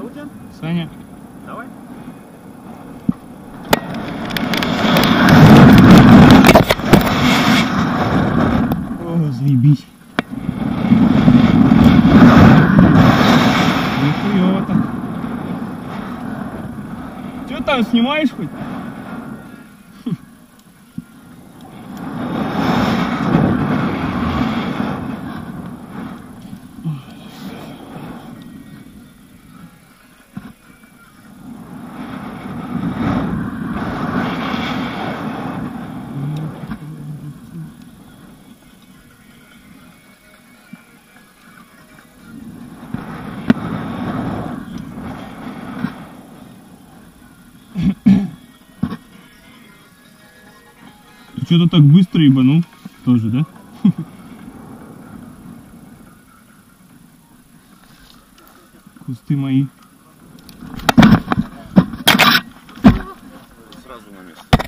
Саня. Давай. О, заебись. Нихуёво так. Чё там, снимаешь хоть? Ты что-то так быстро ебанул тоже, да? Кусты мои. Сразу на место.